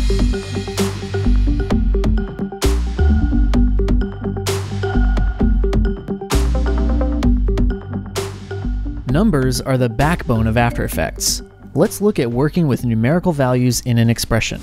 Numbers are the backbone of After Effects. Let's look at working with numerical values in an expression.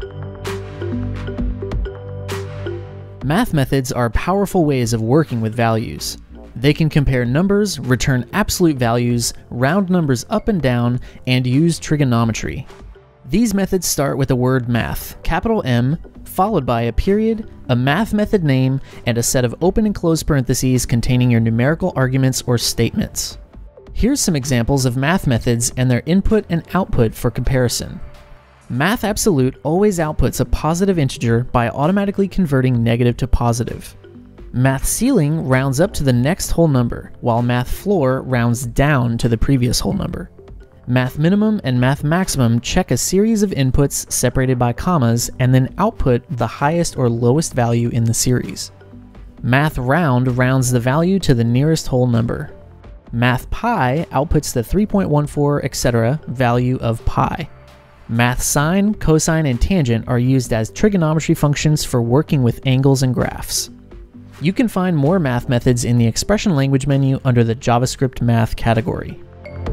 Math methods are powerful ways of working with values. They can compare numbers, return absolute values, round numbers up and down, and use trigonometry. These methods start with the word math, capital M, followed by a period, a math method name, and a set of open and closed parentheses containing your numerical arguments or statements. Here's some examples of math methods and their input and output for comparison. Math absolute always outputs a positive integer by automatically converting negative to positive. Math ceiling rounds up to the next whole number, while math floor rounds down to the previous whole number. Math minimum and math maximum check a series of inputs separated by commas and then output the highest or lowest value in the series. Math round rounds the value to the nearest whole number. Math pi outputs the 3.14, etc. value of pi. Math sine, cosine, and tangent are used as trigonometry functions for working with angles and graphs. You can find more math methods in the expression language menu under the JavaScript math category.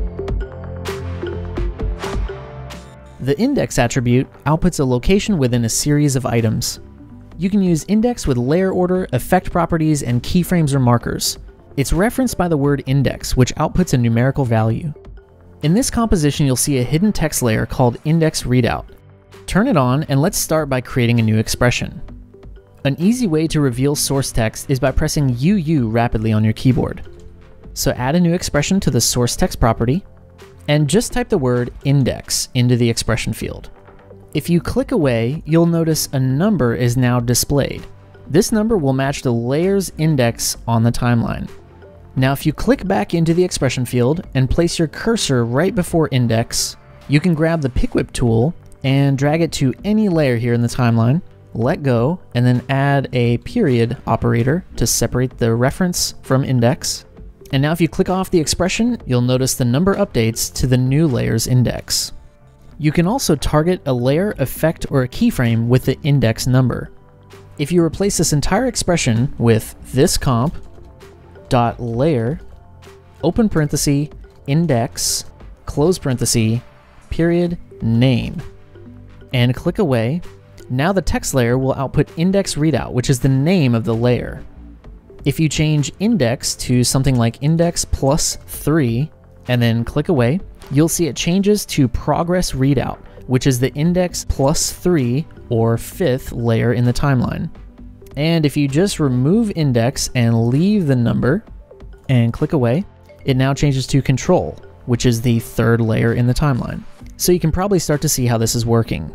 The index attribute outputs a location within a series of items. You can use index with layer order, effect properties, and keyframes or markers. It's referenced by the word index, which outputs a numerical value. In this composition, you'll see a hidden text layer called index readout. Turn it on, and let's start by creating a new expression. An easy way to reveal source text is by pressing UU rapidly on your keyboard. So add a new expression to the source text property, and just type the word index into the expression field. If you click away, you'll notice a number is now displayed. This number will match the layer's index on the timeline. Now if you click back into the expression field and place your cursor right before index, you can grab the pick whip tool and drag it to any layer here in the timeline, let go, and then add a period operator to separate the reference from index. And now if you click off the expression, you'll notice the number updates to the new layer's index. You can also target a layer, effect, or a keyframe with the index number. If you replace this entire expression with this comp dot layer, open parenthesis, index, close parenthesis, period, name, and click away, now the text layer will output index readout, which is the name of the layer. If you change index to something like index plus 3, and then click away, you'll see it changes to progress readout, which is the index plus 3 or 5th layer in the timeline. And if you just remove index and leave the number and click away, it now changes to control, which is the 3rd layer in the timeline. So you can probably start to see how this is working.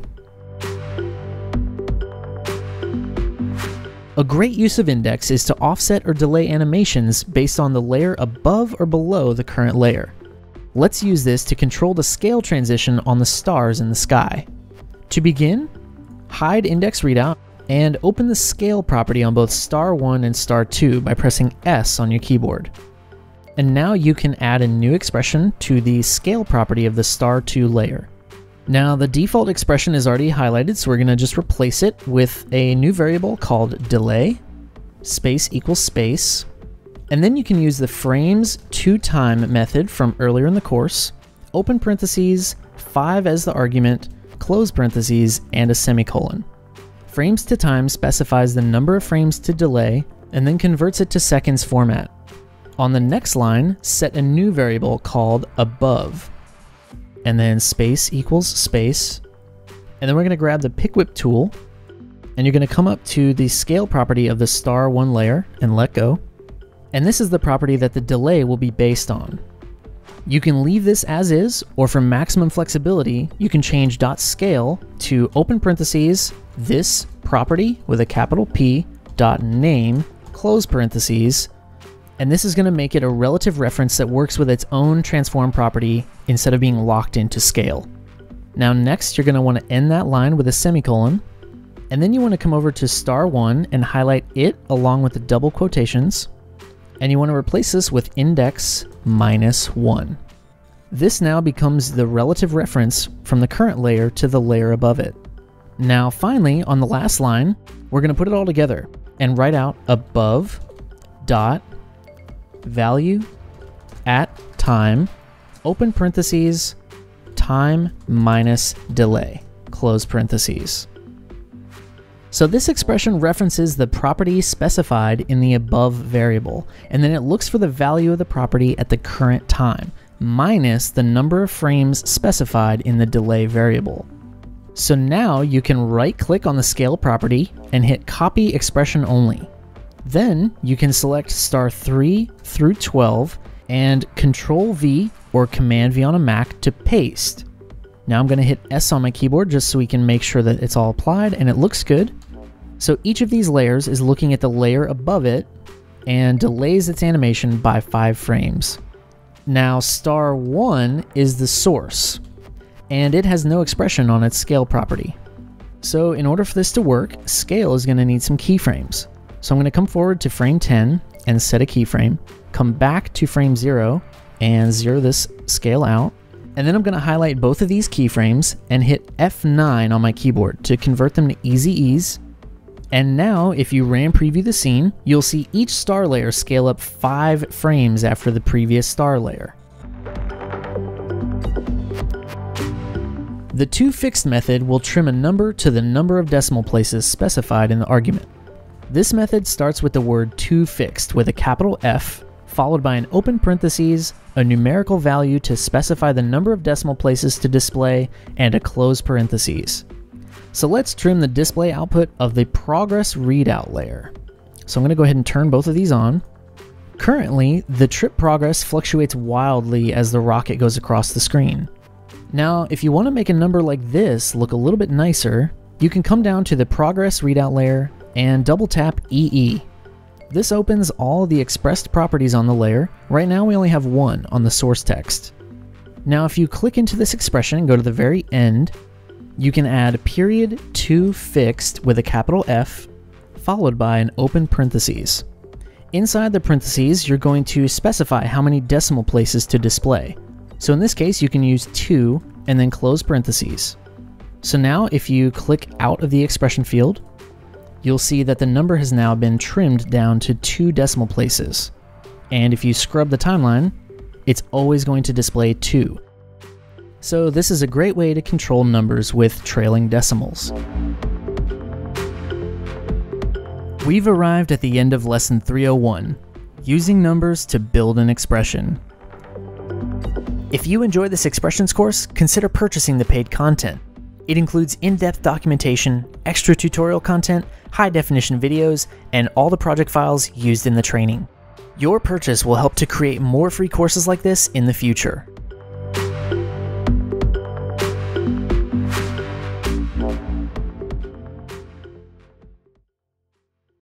A great use of index is to offset or delay animations based on the layer above or below the current layer. Let's use this to control the scale transition on the stars in the sky. To begin, hide index readout and open the scale property on both star 1 and star 2 by pressing S on your keyboard. And now you can add a new expression to the scale property of the star 2 layer. Now the default expression is already highlighted, so we're going to just replace it with a new variable called delay, space equals space, and then you can use the frames to time method from earlier in the course, open parentheses, 5 as the argument, close parentheses, and a semicolon. Frames to time specifies the number of frames to delay and then converts it to seconds format. On the next line, set a new variable called above, and then space equals space, and then we're going to grab the pick whip tool, and you're going to come up to the scale property of the star 1 layer and let go, and this is the property that the delay will be based on. You can leave this as is, or for maximum flexibility, you can change .scale to open parentheses, this property with a capital P, .name, close parentheses, and this is going to make it a relative reference that works with its own transform property instead of being locked into scale. Now next, you're going to want to end that line with a semicolon, and then you want to come over to star 1 and highlight it along with the double quotations, and you want to replace this with index -1. This now becomes the relative reference from the current layer to the layer above it. Now finally, on the last line, we're going to put it all together and write out above dot value at time, open parentheses, time minus delay, close parentheses. So this expression references the property specified in the above variable, and then it looks for the value of the property at the current time, minus the number of frames specified in the delay variable. So now you can right-click on the scale property and hit Copy Expression Only. Then you can select star 3 through 12 and Control-V or Command-V on a Mac to paste. Now I'm going to hit S on my keyboard just so we can make sure that it's all applied and it looks good. So each of these layers is looking at the layer above it and delays its animation by 5 frames. Now star 1 is the source, and it has no expression on its scale property. So in order for this to work, scale is going to need some keyframes. So I'm going to come forward to frame 10 and set a keyframe, come back to frame 0 and 0 this scale out, and then I'm going to highlight both of these keyframes and hit F9 on my keyboard to convert them to easy ease. And now, if you RAM preview the scene, you'll see each star layer scale up 5 frames after the previous star layer. The toFixed method will trim a number to the number of decimal places specified in the argument. This method starts with the word toFixed with a capital F, followed by an open parentheses, a numerical value to specify the number of decimal places to display, and a close parentheses. So let's trim the display output of the progress readout layer. So I'm going to go ahead and turn both of these on. Currently, the trip progress fluctuates wildly as the rocket goes across the screen. Now, if you want to make a number like this look a little bit nicer, you can come down to the progress readout layer and double tap EE. This opens all the expressed properties on the layer. Right now we only have one on the source text. Now if you click into this expression and go to the very end, you can add period toFixed with a capital F, followed by an open parentheses. Inside the parentheses, you're going to specify how many decimal places to display. So in this case, you can use 2 and then close parentheses. So now if you click out of the expression field, you'll see that the number has now been trimmed down to 2 decimal places. And if you scrub the timeline, it's always going to display 2. So this is a great way to control numbers with trailing decimals. We've arrived at the end of lesson 301, using numbers to build an expression. If you enjoy this expressions course, consider purchasing the paid content. It includes in-depth documentation, extra tutorial content, high-definition videos, and all the project files used in the training. Your purchase will help to create more free courses like this in the future.